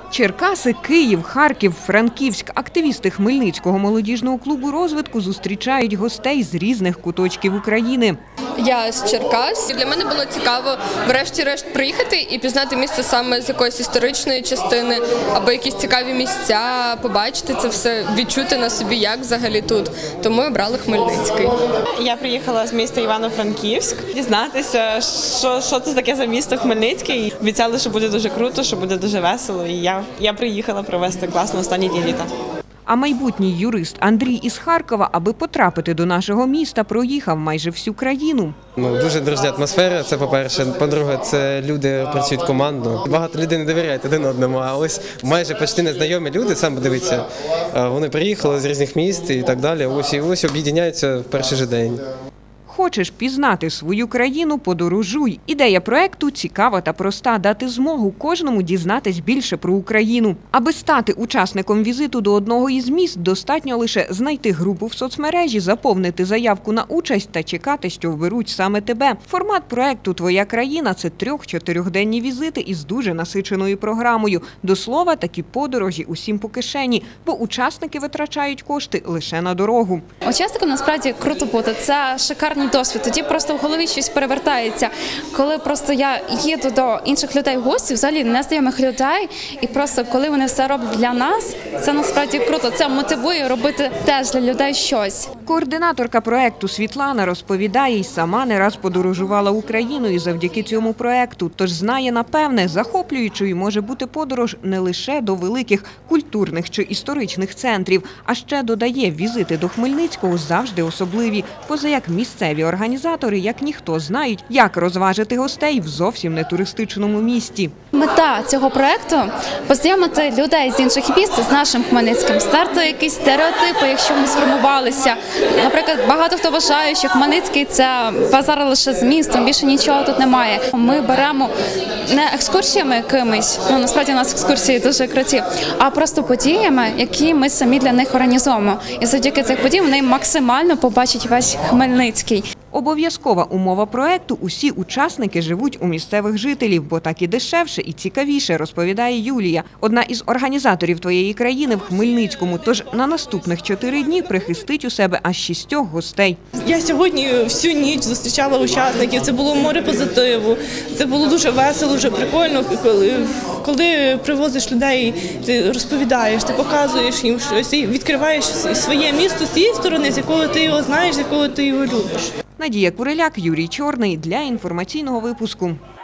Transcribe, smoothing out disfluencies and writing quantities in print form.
Черкаси, Київ, Харків, Франківськ. Активісти Хмельницького молодіжного клубу розвитку зустрічають гостей з різних куточків України. Я з Черкас. Для мене було цікаво врешті-решт приїхати і пізнати місто саме з якоїсь історичної частини, або якісь цікаві місця, побачити це все, відчути на собі, як взагалі тут. Тому обрали Хмельницький. Я приїхала з міста Івано-Франківськ, дізнатися, що це таке за місто Хмельницький. Обіцяли, що буде дуже круто, що буде дуже весело. І я приїхала провести класно останні дні літа. А майбутній юрист Андрій із Харкова, аби потрапити до нашого міста, проїхав майже всю країну. Дуже дружня атмосфера, це по-перше. По-друге, це люди працюють командно. Багато людей не довіряють один одному, а ось майже почти незнайомі люди, сам подивіться, вони приїхали з різних міст і так далі. Ось об'єднаються в перший же день. Хочеш пізнати свою країну – подорожуй. Ідея проекту цікава та проста – дати змогу кожному дізнатись більше про Україну. Аби стати учасником візиту до одного із міст, достатньо лише знайти групу в соцмережі, заповнити заявку на участь та чекати, що вберуть саме тебе. Формат проекту «Твоя країна» – це 3-4-денні візити із дуже насиченою програмою. До слова, такі подорожі усім по кишені, бо учасники витрачають кошти лише на дорогу. Учасникам насправді круто бути. Це шикарний досвід. Тоді просто в голові щось перевертається. Коли просто я їду до інших людей в гості, взагалі незнайомих людей, і просто коли вони все роблять для нас, це насправді круто. Це мотивує робити теж для людей щось. Координаторка проекту Світлана розповідає, й сама не раз подорожувала Україною завдяки цьому проекту. Тож знає, напевне, захоплюючою може бути подорож не лише до великих культурних чи історичних центрів, а ще додає, візити до Хмельницького завжди особливі, поза як місцеві організатори, як ніхто, знають, як розважити гостей в зовсім не туристичному місті. Мета цього проекту – познайомити людей з інших міст з нашим Хмельницьким, стерти якісь стереотипи, якщо вони сформувалися. Наприклад, багато хто вважає, що Хмельницький – це базар лише з містом, більше нічого тут немає. Ми беремо не екскурсіями якимись, насправді у нас екскурсії дуже круті, а просто подіями, які ми самі для них організуємо. І завдяки цих подій вони максимально побачать весь Хмельницький. Обов'язкова умова проекту – усі учасники живуть у місцевих жителів, бо так і дешевше, і цікавіше, розповідає Юлія. Одна із організаторів «Твоєї країни» в Хмельницькому, тож на наступних 4 дні прихистить у себе аж 6 гостей. Я сьогодні всю ніч зустрічала учасників, це було море позитиву, це було дуже весело, дуже прикольно, коли привозиш людей, ти розповідаєш, ти показуєш їм щось, і відкриваєш своє місто з тієї сторони, з якого ти його знаєш, з якого ти його любиш. Надія Куриляк, Юрій Чорний для інформаційного випуску.